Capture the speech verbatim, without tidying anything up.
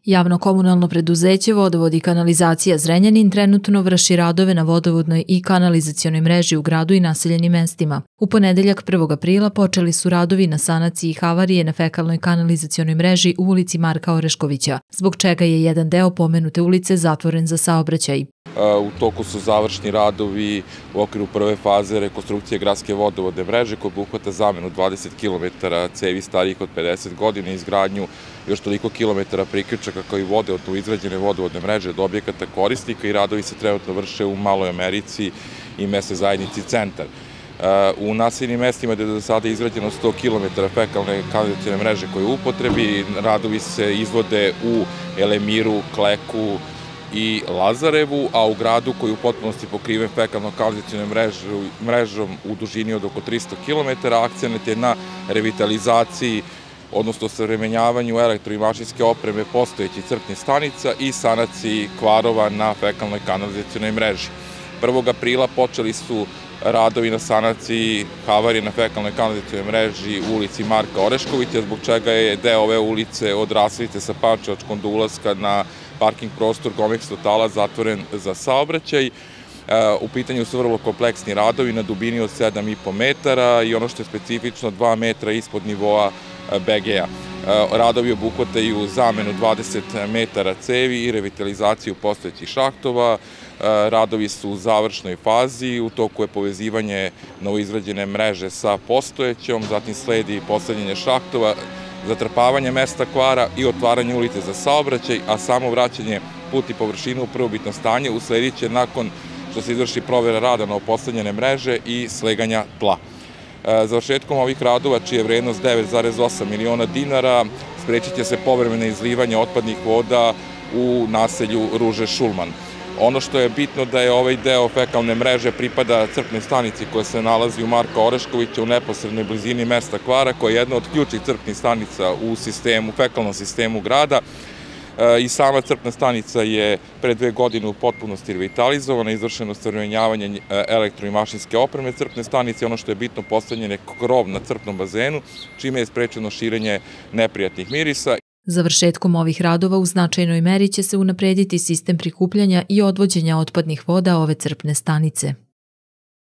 Javno komunalno preduzeće Vodovod i kanalizacija Zrenjanin trenutno vrši radove na vodovodnoj i kanalizacionoj mreži u gradu i naseljenim mestima. U ponedeljak prvog aprila počeli su radovi na sanaciji havarije na fekalnoj kanalizacionoj mreži u ulici Marka Oreškovića, zbog čega je jedan deo pomenute ulice zatvoren za saobraćaj. U toku su završni radovi u okviru prve faze rekonstrukcije gradske vodovodne mreže koja obuhvata zamenu dvadeset kilometara cevi starijih od pedeset godina i izgradnju još toliko kilometara priključaka kao i vode od izgrađene vodovodne mreže do objekata korisnika i radovi se trenutno vrše u Maloj Americi i mesnoj zajednici Centar. U naseljenim mestima gde je do sada izgrađeno sto kilometara fekalne kanalizacione mreže koje je u upotrebi, radovi se izvode u Elemiru, Kleku i Lazarevu, a u gradu koji je u potpunosti pokriven fekalnom kanalizacionom mrežom u dužini od oko tristo kilometara, akcenat je na revitalizaciji, odnosno osavremenjavanju elektro i mašinske opreme postojećih crpnih stanica i sanaciji kvarova na fekalnoj kanalizacionoj mreži. prvog aprila počeli su radovi na sanaciji havarije na fekalnoj kanalizacionoj mreži u ulici Marka Oreškovića, zbog čega je deo ove ulice od rasvite sa Pančevačkom do ulaska na parking prostor Gomex Totala zatvoren za saobraćaj. U pitanju su vrlo kompleksni radovi na dubini od sedam i po metara i ono što je specifično dva metra ispod nivoa be ge a. Radovi obuhvataju zamenu dvadeset metara cevi i revitalizaciju postojećih šahtova. Radovi su u završnoj fazi, u toku je povezivanje novoizgrađene mreže sa postojećom, zatim sledi postavljanje šahtova, zatrpavanje mesta kvara i otvaranje ulice za saobraćaj, a samo vraćanje put i površinu u prvobitno stanje usledit će nakon što se izvrši provera rada na postavljene mreže i sleganja tla. Završetkom ovih radova, čija je vrednost devet zarez osam miliona dinara, sprečit će se povremeno izlivanje otpadnih voda u naselju Ruže Šulman. Ono što je bitno da je ovaj deo fekalne mreže pripada crpnoj stanici koja se nalazi u Marka Oreškovića u neposrednoj blizini mesta kvara, koja je jedna od ključnih crpnih stanica u sistemu, fekalnom sistemu grada. I sama crpna stanica je pre dve godine u potpunosti revitalizovana, izvršeno osavremenjavanje elektro i mašinske opreme crpne stanice, ono što je bitno postavljen je krov na crpnom bazenu, čime je sprečeno širenje neprijatnih mirisa. Završetkom ovih radova u značajnoj meri će se unaprediti sistem prikupljanja i odvođenja otpadnih voda ove crpne stanice.